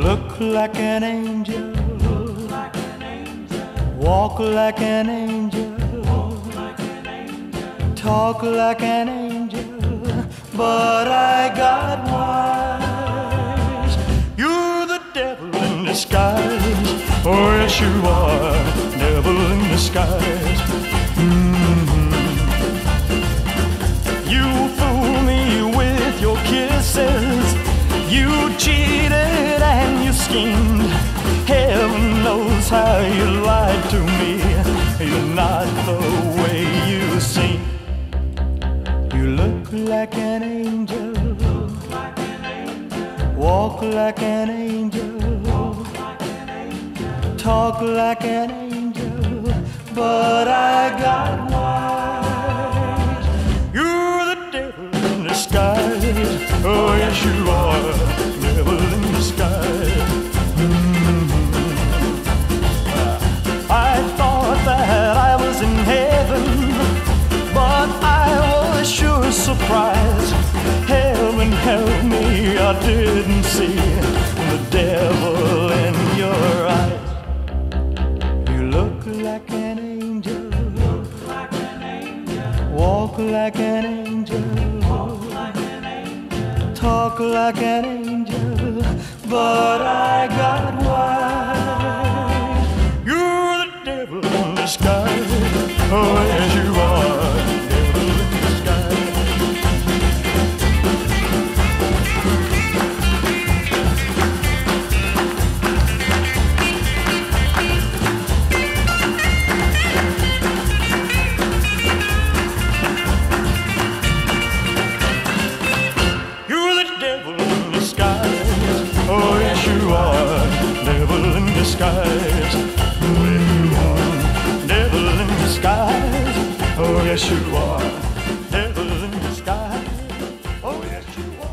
look like an angel, walk like an angel, talk like an angel, but I got wise. You're the devil in disguise. Oh yes you are, devil in disguise. You fool me with your kisses, you cheated and you schemed. Heaven knows how you lied to me. You're not the way you seem. You look like an angel, walk like an angel, talk like an angel, but I got wise. You're the devil in disguise. Oh yes you are, devil in disguise. I thought that I was in heaven, but I was sure surprised. Heaven help me, I didn't see the devil in your eyes. You look like an angel, walk like an angel, talk like an angel, but I got wise. You're the devil in disguise. Oh yes you are, devil in disguise. You're the devil in disguise. Oh yes you are, devil in disguise. Oh yes you are, devil in disguise. Oh yes you are, devil in disguise. Oh yes you are.